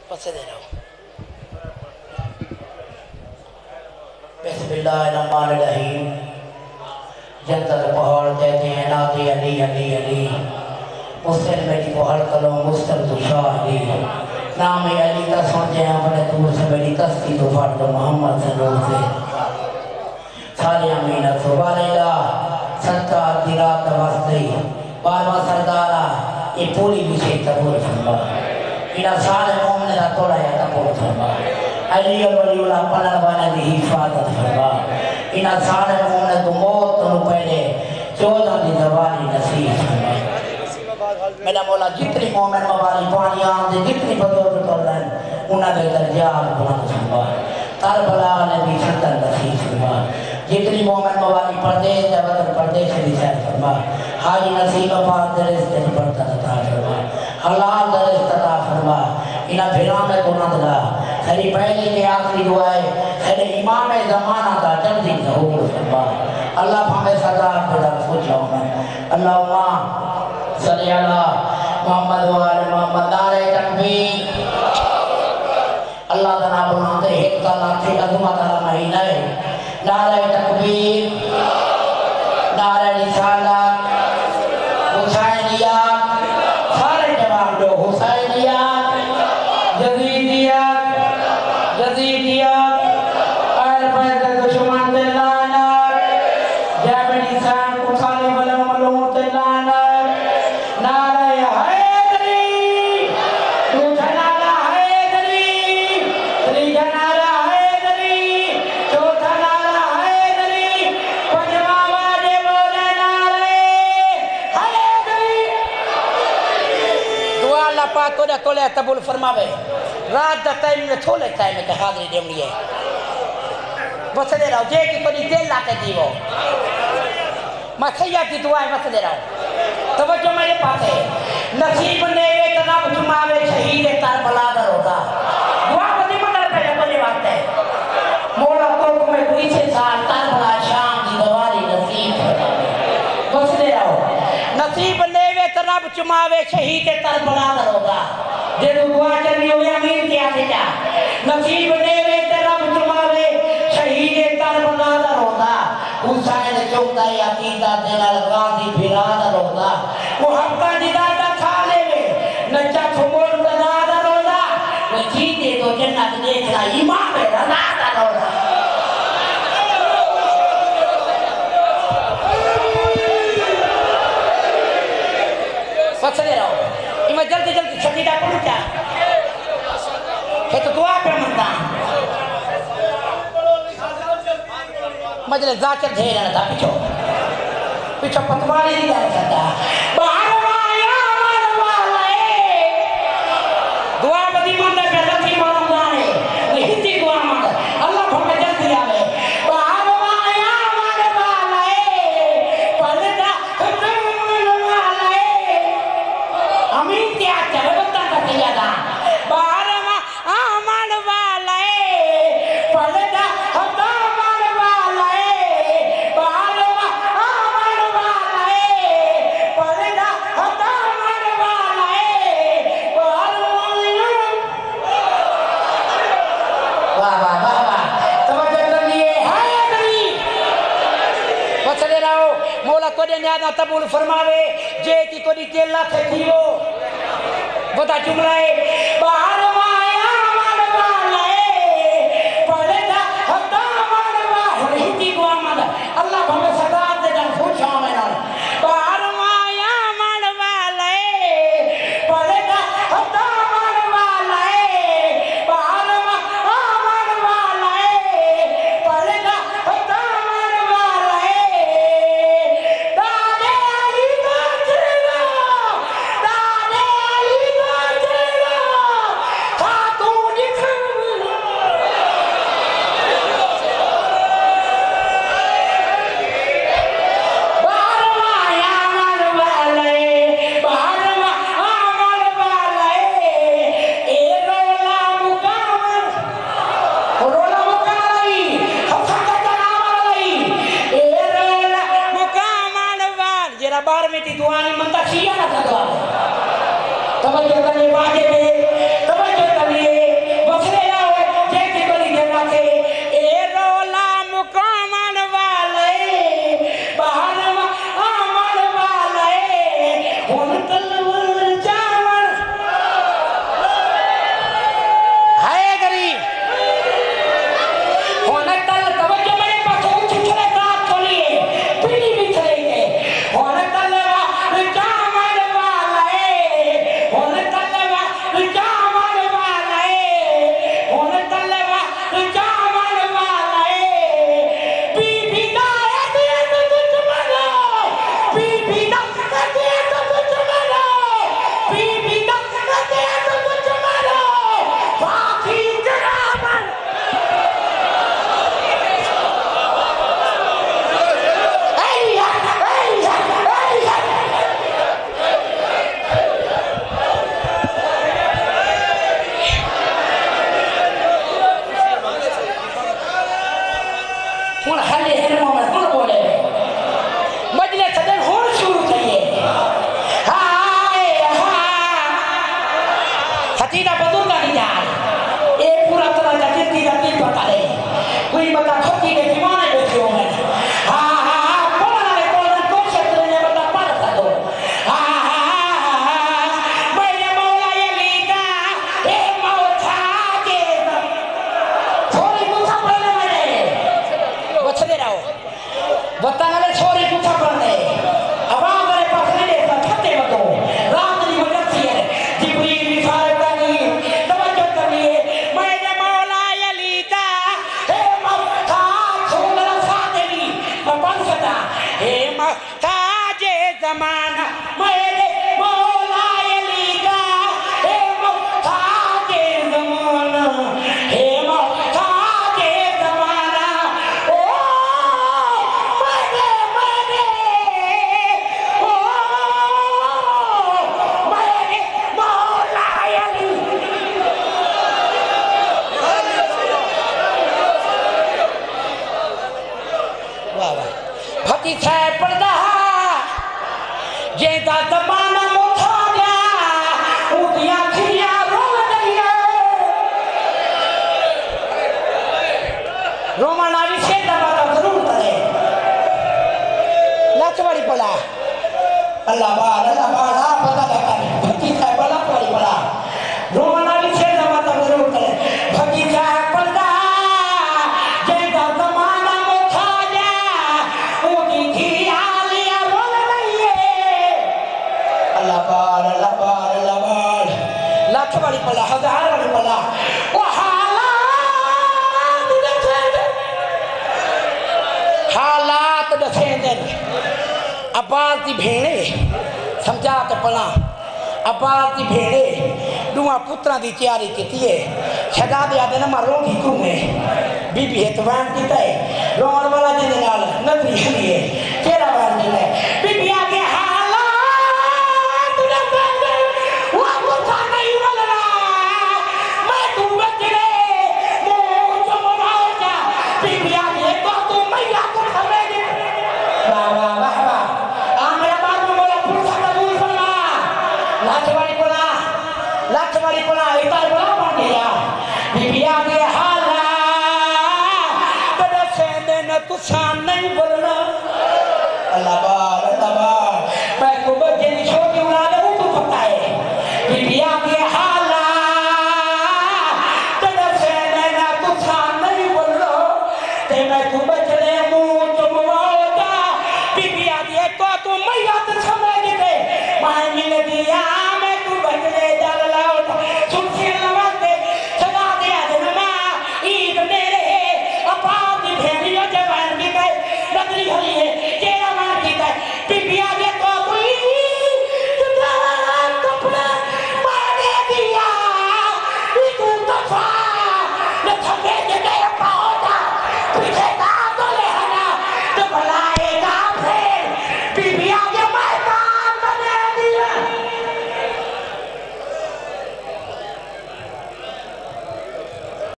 पसे दे रहा हूँ। बिस्मिल्लाहिर्रहमानिर्रहीम। जंतल पहाड़ कहते हैं नाते अली अली अली, मुस्लिम मेरी पहाड़ कलो मुस्लिम तुषा अली, नाम अली का सुनते हैं अपने दूर से मेरी तस्ती तो पढ़ दो मोहम्मद से नूर से सारे अमीन सुबारेगा सरकार दी रात वस्ती बारवा सरदारा ये पूरी विषय कबूल फरमा इना सारे मोमिन दा तोड़ा या कबूल फरमा अली और वलीउल्लाह पलर वाले दी हिफाजत फरमा इना सारे मोमिन को मौत तो पहले 14 दी दवारी नसीब फरमा। मेरा मौला जितनी मोमिन मवाली पानियां दे जितनी बदौलत कर रहे उन्हां दे दर्जात बुलंद फरमा करबला ने भी शतन नसीब फरमा जितनी मोमिन मवाली परदेश दे वतन परदेश दी सैर फरमा हाजी नसीब पाक दे रिज़्क़ दी बरकत अता फरमा हलाल दे रिज़्क़ अता फरमा इना फिरा में गुनाह दला तेरी पहली के आखिरी दुआ है तेरे इमाम ज़माना दा जल्दी ज़हूर फरमा अल्लाह हमें सदा खुदा सोचो अल्लाहुम्मा सल्ली अला मोहम्मद व आले मोहम्मद नारे तकबीर अल्लाह का नाम बुलाते एक का लाठी अज़मत वाला महीना है नारे तकबीर नारे रिसालत हुसैनिया सारे जवाब दो हुसैनिया यज़ीदिया यज़ीदिया अहले बैत के दुश्मन पे लानत जब इंसान को साले मलूम पे लानत नारे हैदरी तू नारा हैदरी त्रीजा नारा हैदरी चौथा नारा हैदरी पंजवा वाले बोले नारे हैदरी। दुआ अल्लाह पाक तोड़ा तोले कबूल फरमावे रात दा टाइम में थोड़े टाइम में हाजिरी देनी है बस दे रहा हूँ जे कि कोई दिल लाके दीवो मैं सैया की दुआएं बस दे रहा हूँ तवज्जो मेरे पास है नसीब ने वे तना चुमावे शहीद करबला दा रोदा दुआ बदी मगर पहले बोले बात है मौला को में कोई से साल करबला शाम की दवारी नसीब फरमावे बस दे रहा हूँ नसीब ने वे तना चुमावे शहीद करबला दा रोदा जे दुआ चली हो अमीन क्या बेटा नसीब ने वे तना चुमावे शहीद करबला दा रोदा हुसैन चौथा अकीदा देना गाजी फिरा दा रोदा वो हफ्ता जिदा दा खा लेवे नचा फुमोल बना दा रोदा वो जीते तो जन्नत देखना इमाम रज़ा दा रोदा पछले रहो इमे जल्दी जल्दी छकीदा पढ़ क्या है तो दुआ पे मंदा मजले जाकर ढेर ना था पीछो पीछो पतवारी नहीं कर सकता बाहर आया वाले दुआ बदी मंदा पे लकी मारूंगा ने हिंदी दुआ मंदा अल्लाह हमें जल्दी आवे बाहर आया वाले पलटा वाले अमीन क्या चले बता का ज्यादा बाहर आमन वाले पलटा कबूल फरमावे जे की कोई केला खीवो बता जुमला है बाहर आया मन वाले पड़ेगा हता मन वाले हिंदी को आमद अल्लाह हमें सदा दे दन खुश आवे ना बाहर आया मन वाले पड़ेगा हता मन वाले बाहर मन वाले पड़ेगा हता मन वाले तवज्जो करने वाले में तवज्जो करिए सची दा बुजुर्ग नहीं जाए ए पूरा तरह का जिंदगी का नहीं पता रे कोई बता खोटी के दीवाने बैठे हो मैं हां हां बोला रे बोला को क्षेत्र ने बता पढ़ दो हां मैंने मौला अली का ए मौथा के छोरी पूछा पड़ने मेरे बचते रहो बताना ले छोरी पूछा पड़ने आवाज रे पास नहीं देखता खत्ते मतो रात नहीं मदद थी है जिब्रील मिसाल कानी तवज्जो करिए मैंने मौला अली का हे मक्का छोड़ा सादली अपन सदा हे मक्का जे जमाना मैंने मौला अली का हे मक्का जे जमाना हे मक्का जे जमाना ओ मैंने ओ मैंने मौला अली वाह वाह फती छे पर्दा जेदा जमाना मोथा गया उदिया खिया रोल गया रोमन आवी से दबादा जरूर करे लाचवाड़ी पड़ा अल्लाह बार आ पता लगा फती छे बड़ा पड़ी पड़ा रोमन आवी से दबादा जरूर करे फती छे पर्दा जेदा जमाना मोथा गया उदी खिया लिया रोल गया अल्लाह बार लाचवाड़ी पड़ा हजार वाली पड़ा ओ हालात दसेंदन अब्बास दी भेणे समझा ते पला अब्बास दी भेणे दुआ पुत्रा दी तैयारी कीती है छड़ा दिया दिन मारो की घूमे बीबी हेतवान की तय रोन वाला जिंदे नाल नबी है केरा वान दे बीबी आगे हालात दसेंदन वो पुत्रा नहीं वाला मैं तू बचरे मुंह जमाओ जा बीबी आगे तो तू मैया को खबरे वाह वाह वाह वाह आ मेरा बात में बोला पुरुषा कबूल फरमा लाचवाड़ी पड़ा इतना बड़ा बन गया बीबिया के हाला बड़ा सेंदे न तुसा नहीं बोलना अल्लाह बार मैं को बच्चे छोटी उड़ा दे तू पता है बीबिया के